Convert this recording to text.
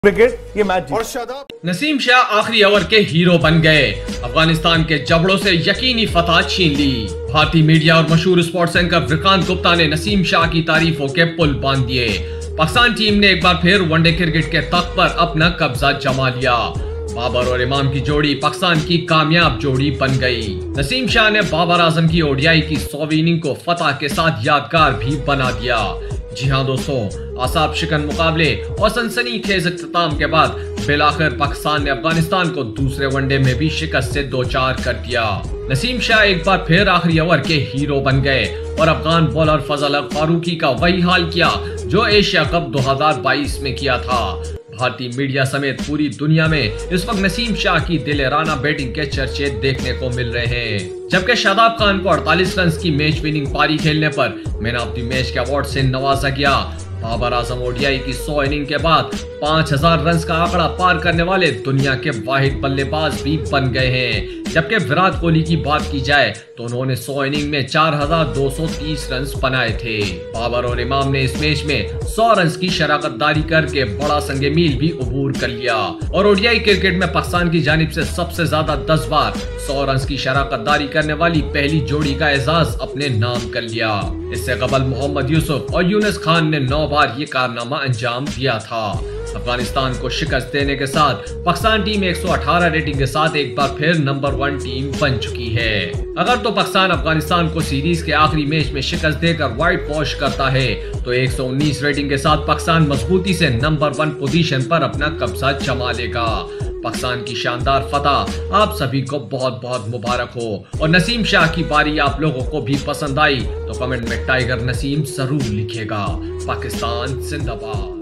Wicket ये match जीता। नसीम शाह आखिरी ओवर के हीरो बन गए। अफगानिस्तान के जबड़ों से यकीनी फतह छीन ली। भारतीय मीडिया और मशहूर स्पोर्ट्स एंकर विक्रांत गुप्ता ने नसीम शाह की तारीफों के पुल बांध दिए। पाकिस्तान टीम ने एक बार फिर वनडे क्रिकेट के तख्त पर अपना कब्जा जमा लिया। बाबर और इमाम की जोड़ी पाकिस्तान की कामयाब जोड़ी बन गई। नसीम शाह ने बाबर आजम की ओडीआई की 100वीं इनिंग को फतह के साथ यादगार भी बना दिया। जी हाँ दोस्तों, आसाब शिकन मुकाबले और सनसनीखेज इख्तिताम के बाद बिलाखिर पाकिस्तान ने अफगानिस्तान को दूसरे वनडे में भी शिकस्त से 2-4 कर दिया। नसीम शाह एक बार फिर आखिरी ओवर के हीरो बन गए और अफगान बॉलर फजल अल फारूकी का वही हाल किया जो एशिया कप 2022 में किया था। भारतीय मीडिया समेत पूरी दुनिया में इस वक्त नसीम शाह की दिलेराना बैटिंग के चर्चे देखने को मिल रहे हैं। जबकि शादाब खान को 48 रन की मैच विनिंग पारी खेलने पर मैन ऑफ द मैच के अवार्ड से नवाजा गया। बाबर आजम ओडीआई की 100 इनिंग के बाद 5000 रन का आंकड़ा पार करने वाले दुनिया के वाहिद बल्लेबाज भी बन गए हैं। जबकि विराट कोहली की बात की जाए तो उन्होंने 100 इनिंग में 4230 रन बनाए थे। बाबर और इमाम ने इस मैच में 100 रन की शराकतदारी करके बड़ा संगे मील भी अबूर कर लिया और ओडीआई क्रिकेट में पाकिस्तान की जानिब से सबसे ज्यादा 10 बार 100 रन की शराकतदारी करने वाली पहली जोड़ी का एजाज अपने नाम कर लिया। इससे कबल मोहम्मद यूसुफ और यूनुस खान ने 9 बार ये कारनामा अंजाम दिया था। अफगानिस्तान को शिकस्त देने के साथ पाकिस्तान टीम 118 रेटिंग के साथ एक बार फिर नंबर 1 टीम बन चुकी है। अगर तो पाकिस्तान अफगानिस्तान को सीरीज के आखिरी मैच में शिकस्त देकर व्हाइट वॉश करता है तो 119 रेटिंग के साथ पाकिस्तान मजबूती से नंबर 1 पोजीशन पर अपना कब्जा जमा लेगा। पाकिस्तान की शानदार फतह आप सभी को बहुत बहुत मुबारक हो और नसीम शाह की बारी आप लोगों को भी पसंद आई तो कमेंट में टाइगर नसीम जरूर लिखिएगा। पाकिस्तान जिंदाबाद।